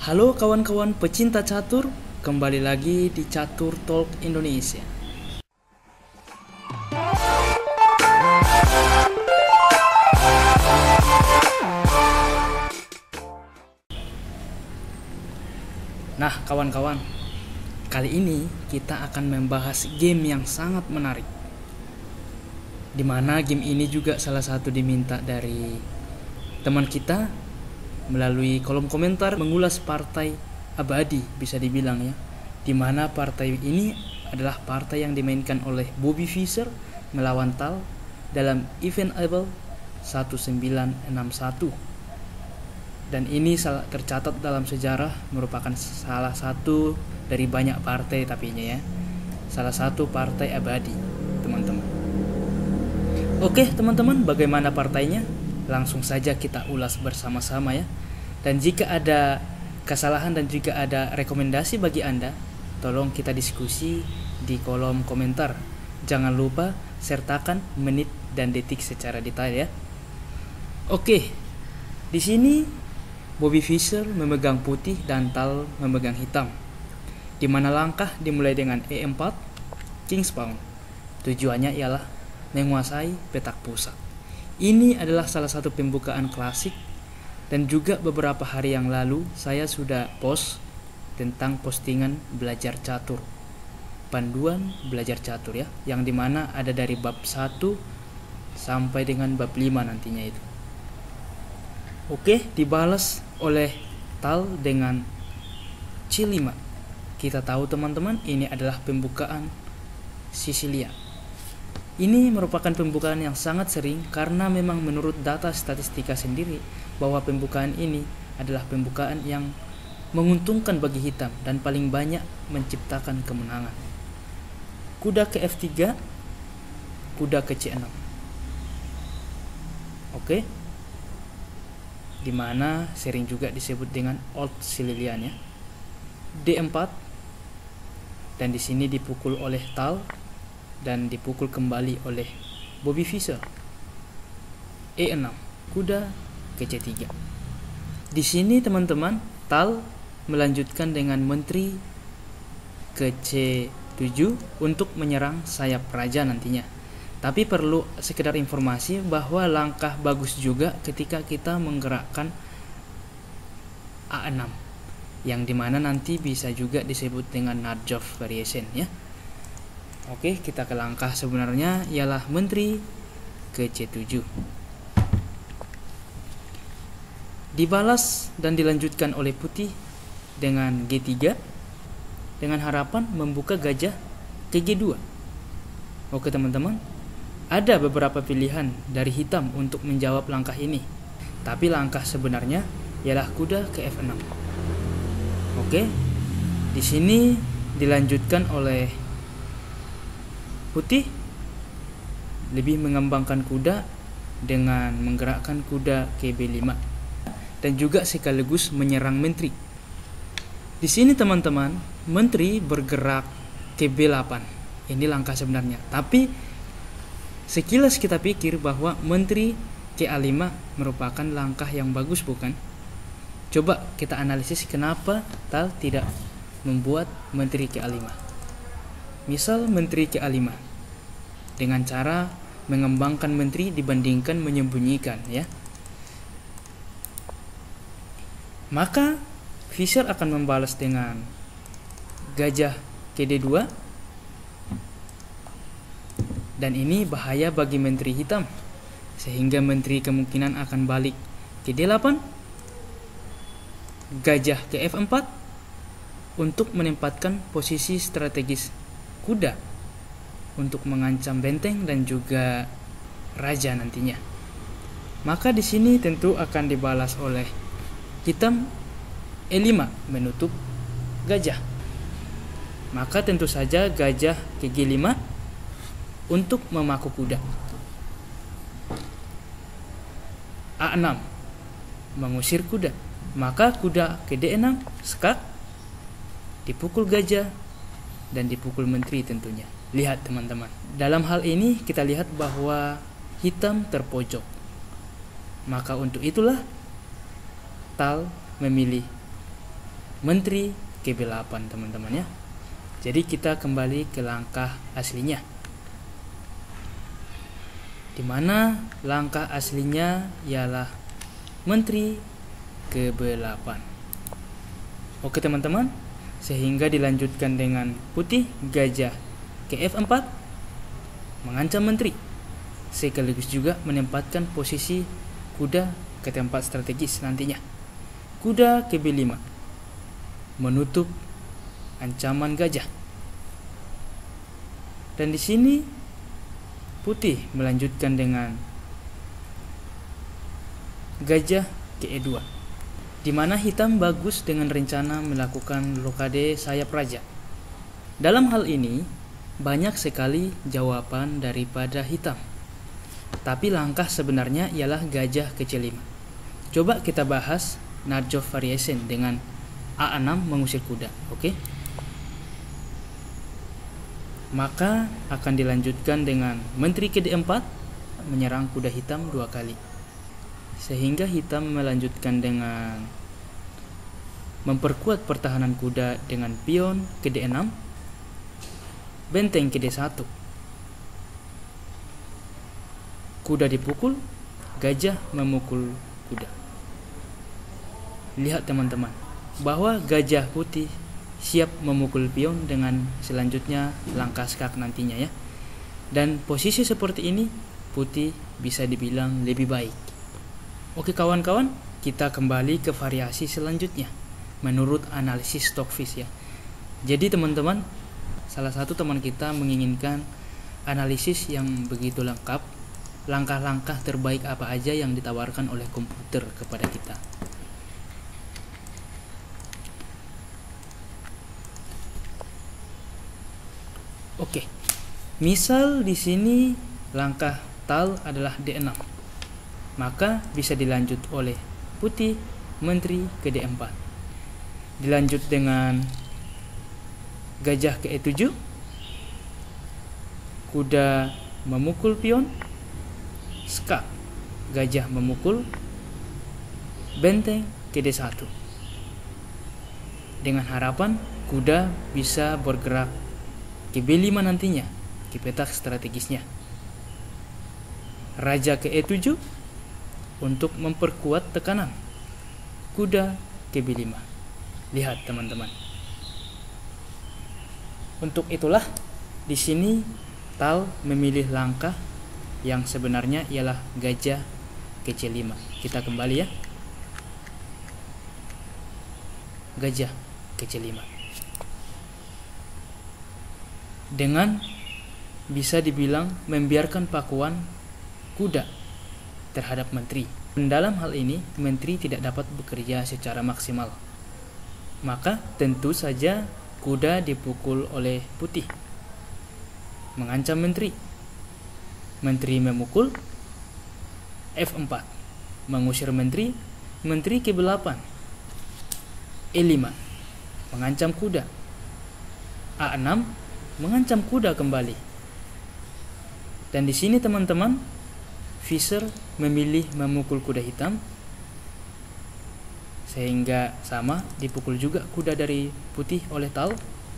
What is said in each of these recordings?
Halo kawan-kawan pecinta catur, kembali lagi di Catur Talk Indonesia. Nah kawan-kawan, kali ini kita akan membahas game yang sangat menarik, dimana game ini juga salah satu diminta dari teman kita melalui kolom komentar, mengulas partai abadi bisa dibilang ya, dimana partai ini adalah partai yang dimainkan oleh Bobby Fischer melawan Tal dalam event Abel 1961. Dan ini tercatat dalam sejarah merupakan salah satu dari banyak partai tapinya ya, salah satu partai abadi teman-teman. Oke teman-teman, bagaimana partainya? Langsung saja kita ulas bersama-sama ya. Dan jika ada kesalahan dan jika ada rekomendasi bagi Anda, tolong kita diskusi di kolom komentar. Jangan lupa sertakan menit dan detik secara detail ya. Oke, di sini Bobby Fischer memegang putih dan Tal memegang hitam, di mana langkah dimulai dengan E4, King's Pawn. Tujuannya ialah menguasai petak pusat. Ini adalah salah satu pembukaan klasik, dan juga beberapa hari yang lalu saya sudah post tentang postingan belajar catur, panduan belajar catur ya, yang dimana ada dari bab 1 sampai dengan bab 5 nantinya itu. Oke, dibalas oleh Tal dengan C5. Kita tahu teman-teman, ini adalah pembukaan Sisilia. Ini merupakan pembukaan yang sangat sering karena memang menurut data statistika sendiri bahwa pembukaan ini adalah pembukaan yang menguntungkan bagi hitam dan paling banyak menciptakan kemenangan. Kuda ke F3, kuda ke C6. Oke. Dimana sering juga disebut dengan Old Sililian ya. D4, dan di sini dipukul oleh Tal dan dipukul kembali oleh Bobby Fischer. E6, kuda ke C3. Di sini teman-teman, Tal melanjutkan dengan menteri ke C7 untuk menyerang sayap raja nantinya. Tapi perlu sekedar informasi bahwa langkah bagus juga ketika kita menggerakkan A6, yang dimana nanti bisa juga disebut dengan Nadjov variation ya. Oke, kita ke langkah sebenarnya ialah menteri ke C7. Dibalas dan dilanjutkan oleh putih dengan G3 dengan harapan membuka gajah ke G2. Oke teman-teman, ada beberapa pilihan dari hitam untuk menjawab langkah ini, tapi langkah sebenarnya ialah kuda ke F6. Oke, di sini dilanjutkan oleh putih lebih mengembangkan kuda dengan menggerakkan kuda ke B5 dan juga sekaligus menyerang menteri. Di sini teman-teman, menteri bergerak ke B8. Ini langkah sebenarnya, tapi sekilas kita pikir bahwa menteri ke A5 merupakan langkah yang bagus, bukan? Coba kita analisis kenapa Tal tidak membuat menteri ke A5. Misal menteri ke A5 dengan cara mengembangkan menteri dibandingkan menyembunyikan ya. Maka Fischer akan membalas dengan gajah ke D2. Dan ini bahaya bagi menteri hitam, sehingga menteri kemungkinan akan balik ke D8, gajah ke F4 untuk menempatkan posisi strategis kuda untuk mengancam benteng dan juga raja nantinya. Maka di sini tentu akan dibalas oleh hitam E5 menutup gajah. Maka tentu saja gajah ke G5 untuk memaku kuda. A6 mengusir kuda. Maka kuda ke D6 skak, dipukul gajah dan dipukul menteri tentunya. Lihat teman-teman, dalam hal ini kita lihat bahwa hitam terpojok. Maka untuk itulah Tal memilih menteri ke B8 teman-teman ya. Jadi kita kembali ke langkah aslinya, dimana langkah aslinya ialah menteri ke B8. Oke teman-teman, sehingga dilanjutkan dengan putih gajah ke F4 mengancam menteri, sekaligus juga menempatkan posisi kuda ke tempat strategis nantinya. Kuda ke B5 menutup ancaman gajah. Dan di sini putih melanjutkan dengan gajah ke E2, di mana hitam bagus dengan rencana melakukan blokade sayap raja. Dalam hal ini banyak sekali jawaban daripada hitam, tapi langkah sebenarnya ialah gajah ke C5. Coba kita bahas Najdorf variation dengan A6 mengusir kuda, oke? Maka akan dilanjutkan dengan menteri ke D4 menyerang kuda hitam 2 kali, sehingga hitam melanjutkan dengan memperkuat pertahanan kuda dengan pion ke D6, benteng ke D1. Kuda dipukul, gajah memukul kuda. Lihat teman-teman, bahwa gajah putih siap memukul pion dengan selanjutnya langkah skak nantinya ya. Dan posisi seperti ini putih bisa dibilang lebih baik. Oke kawan-kawan, kita kembali ke variasi selanjutnya menurut analisis Stockfish ya. Jadi teman-teman, salah satu teman kita menginginkan analisis yang begitu lengkap, langkah-langkah terbaik apa aja yang ditawarkan oleh komputer kepada kita. Oke, misal di sini langkah tal adalah D6, maka bisa dilanjut oleh putih menteri ke D4, dilanjut dengan gajah ke E7, kuda memukul pion, skak, gajah memukul, benteng ke D1, dengan harapan kuda bisa bergerak ke B5 nantinya, ke petak strategisnya. Raja ke E7 untuk memperkuat tekanan, kuda ke B5. Lihat teman-teman. Untuk itulah di sini tal memilih langkah yang sebenarnya ialah gajah ke C5. Kita kembali ya. Gajah ke C5. Dengan bisa dibilang membiarkan pakuan kuda terhadap menteri. Dalam hal ini menteri tidak dapat bekerja secara maksimal, maka tentu saja kuda dipukul oleh putih, mengancam menteri. Menteri memukul, F4 mengusir menteri, menteri ke B8, E5 mengancam kuda, A6 mengancam kuda kembali. Dan di sini teman-teman, Fischer memilih memukul kuda hitam, sehingga sama dipukul juga kuda dari putih oleh tal.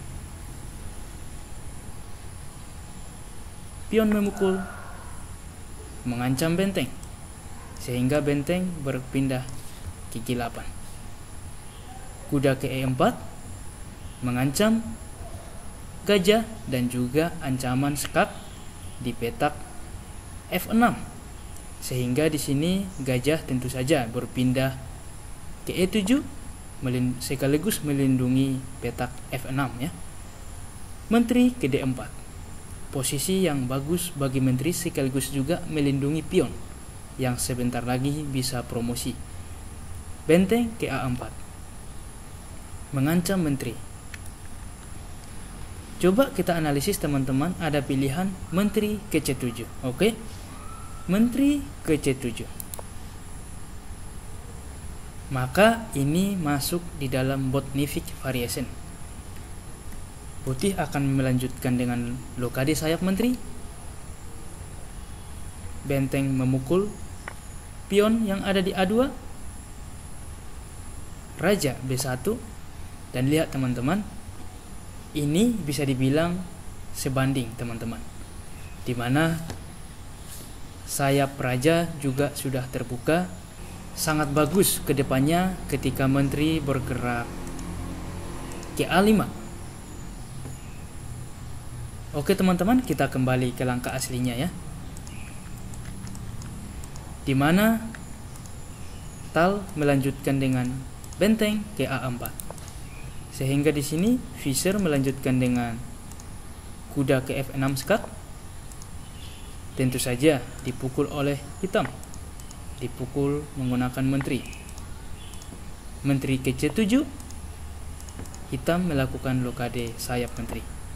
Pion memukul, mengancam benteng, sehingga benteng berpindah ke G8. Kuda ke E4 mengancam gajah dan juga ancaman skak di petak F6, sehingga di sini gajah tentu saja berpindah ke E7 sekaligus melindungi petak F6 ya. Menteri ke D4, posisi yang bagus bagi menteri sekaligus juga melindungi pion yang sebentar lagi bisa promosi. Benteng ke A4 mengancam menteri. Coba kita analisis teman-teman, ada pilihan menteri ke C7. Oke, menteri ke C7, maka ini masuk di dalam Botniewicz variation. Putih akan melanjutkan dengan blokade sayap menteri, benteng memukul pion yang ada di A2, raja B1, Dan lihat teman-teman, ini bisa dibilang sebanding teman-teman, dimana sayap raja juga sudah terbuka. Sangat bagus ke depannya ketika menteri bergerak ke A5. Oke teman-teman, kita kembali ke langkah aslinya ya, dimana Tal melanjutkan dengan benteng ke A4, sehingga di sini Fischer melanjutkan dengan kuda ke F6 skak. Tentu saja dipukul oleh hitam, dipukul menggunakan menteri ke C7. Hitam melakukan blokade sayap menteri,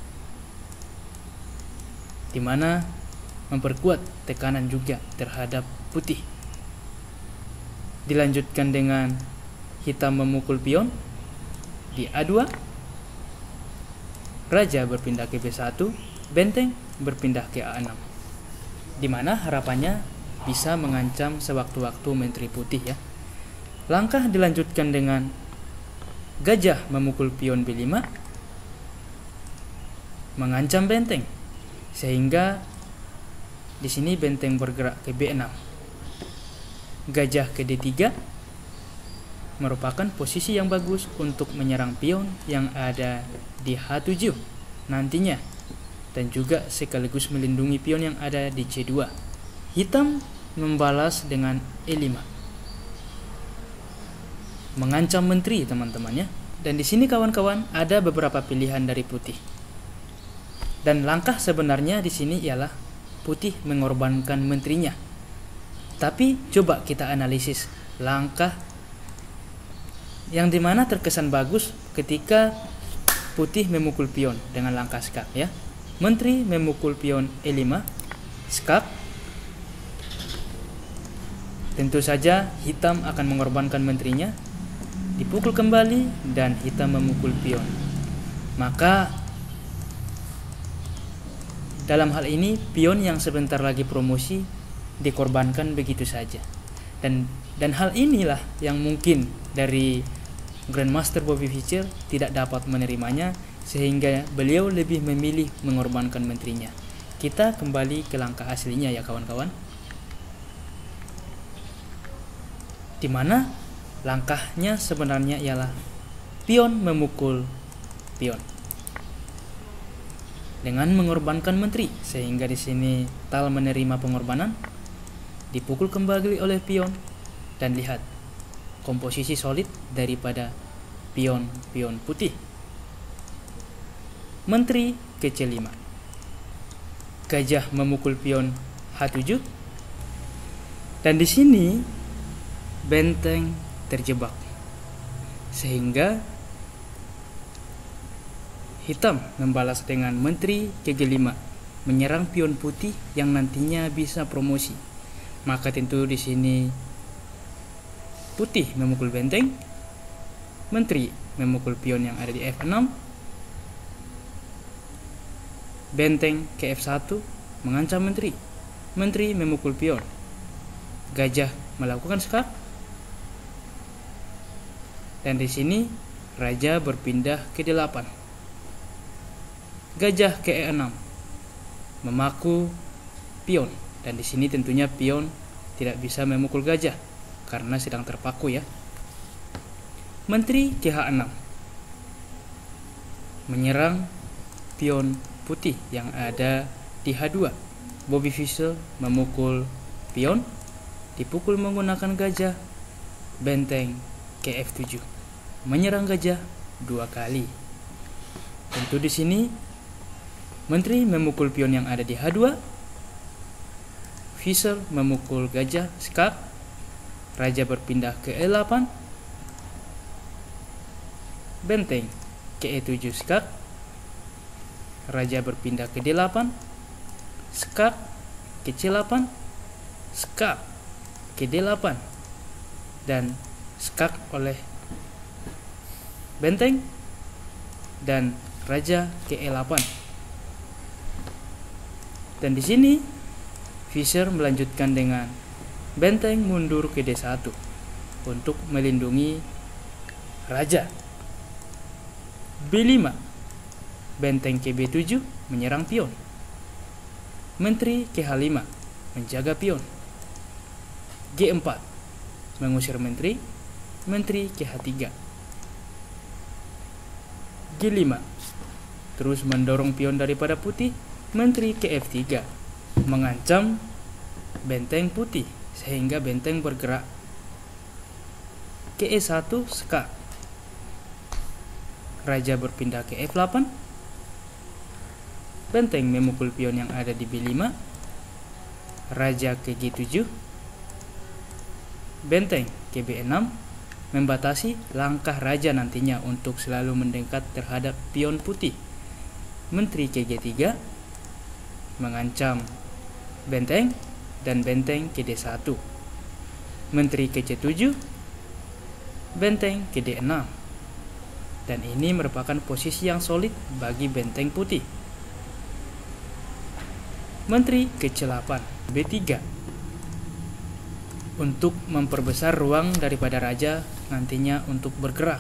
dimana memperkuat tekanan juga terhadap putih. Dilanjutkan dengan hitam memukul pion di A2, raja berpindah ke B1, benteng berpindah ke A6, dimana harapannya bisa mengancam sewaktu-waktu menteri putih ya. Langkah dilanjutkan dengan gajah memukul pion B5, mengancam benteng, sehingga di sini benteng bergerak ke B6. Gajah ke D3 merupakan posisi yang bagus untuk menyerang pion yang ada di H7 nantinya, dan juga sekaligus melindungi pion yang ada di C2. Hitam membalas dengan E5, mengancam menteri teman-teman ya. Dan di sini kawan-kawan ada beberapa pilihan dari putih. Dan langkah sebenarnya di sini ialah putih mengorbankan menterinya. Tapi coba kita analisis langkah yang dimana terkesan bagus ketika putih memukul pion dengan langkah skak ya. Menteri memukul pion E5, skak. Tentu saja hitam akan mengorbankan menterinya, dipukul kembali dan hitam memukul pion. Maka dalam hal ini pion yang sebentar lagi promosi dikorbankan begitu saja. Dan hal inilah yang mungkin dari Grandmaster Bobby Fischer tidak dapat menerimanya, sehingga beliau lebih memilih mengorbankan menterinya. Kita kembali ke langkah aslinya ya kawan-kawan, dimana langkahnya sebenarnya ialah pion memukul pion dengan mengorbankan menteri, sehingga di sini Tal menerima pengorbanan, dipukul kembali oleh pion. Dan lihat komposisi solid daripada pion-pion putih. Menteri ke C5, gajah memukul pion H7, dan di sini benteng terjebak, sehingga hitam membalas dengan menteri ke G5, menyerang pion putih yang nantinya bisa promosi. Maka tentu di sini putih memukul benteng, menteri memukul pion yang ada di F6, benteng ke F1 mengancam menteri, menteri memukul pion, gajah melakukan skak, dan di sini raja berpindah ke D8, gajah ke E6 memaku pion, dan di sini tentunya pion tidak bisa memukul gajah karena sedang terpaku ya. Menteri ke H6 menyerang pion putih yang ada di H2. Bobby Fischer memukul pion, dipukul menggunakan gajah, benteng ke F7, menyerang gajah 2 kali. Tentu di sini menteri memukul pion yang ada di H2, Fischer memukul gajah skak, raja berpindah ke E8, benteng ke E7 skak, raja berpindah ke D8, skak ke C8, skak ke D8, dan skak oleh benteng, dan raja ke E8. Dan di sini Fischer melanjutkan dengan benteng mundur ke D1 untuk melindungi raja. B5, benteng ke B7 menyerang pion. Menteri ke H5 menjaga pion. G4, mengusir menteri, menteri ke H3. G5, terus mendorong pion daripada putih, menteri ke F3, mengancam benteng putih sehingga benteng bergerak. Ke E1 skak, raja berpindah ke F8, benteng memukul pion yang ada di B5, raja ke G7, benteng ke B6, membatasi langkah raja nantinya untuk selalu mendekat terhadap pion putih. Menteri ke G3, mengancam benteng dan benteng ke D1. Menteri ke C7, benteng ke D6. Dan ini merupakan posisi yang solid bagi benteng putih. Menteri ke C8, B3, untuk memperbesar ruang daripada raja nantinya untuk bergerak.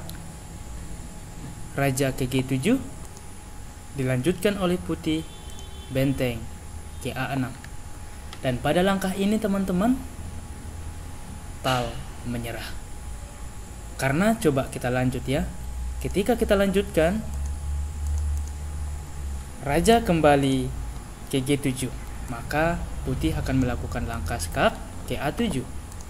Raja ke G7 dilanjutkan oleh putih, benteng ke A6. Dan pada langkah ini teman-teman, tal menyerah. Karena coba kita lanjut ya. Ketika kita lanjutkan, raja kembali ke G7, maka putih akan melakukan langkah skak ke A7.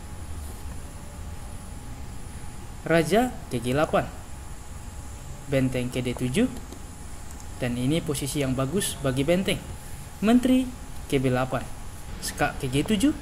Raja ke G8, benteng ke D7, dan ini posisi yang bagus bagi benteng. Menteri ke B8, skak ke G7,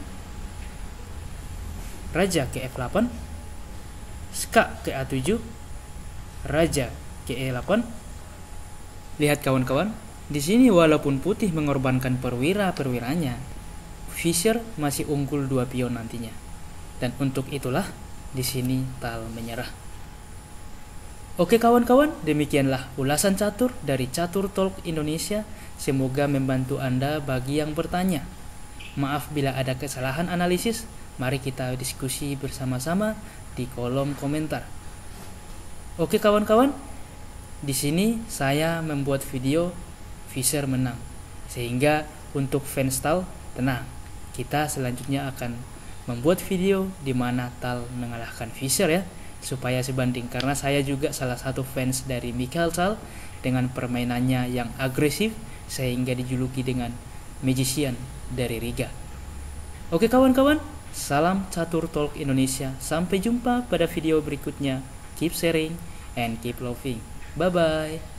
raja ke F8, skak ke A7, raja ke E8. Lihat kawan-kawan, di sini walaupun putih mengorbankan perwira-perwiranya, Fischer masih unggul 2 pion nantinya. Dan untuk itulah di sini tal menyerah. Oke kawan-kawan, demikianlah ulasan catur dari Catur Talk Indonesia. Semoga membantu Anda bagi yang bertanya. Maaf bila ada kesalahan analisis. Mari kita diskusi bersama-sama di kolom komentar. Oke kawan-kawan, di sini saya membuat video Fischer menang. Sehingga untuk fans tal, tenang. Kita selanjutnya akan membuat video di mana tal mengalahkan Fischer ya, supaya sebanding, karena saya juga salah satu fans dari Michael Tal dengan permainannya yang agresif sehingga dijuluki dengan magician dari Riga. Oke kawan-kawan, salam Catur Talk Indonesia. Sampai jumpa pada video berikutnya. Keep sharing and keep loving. Bye bye.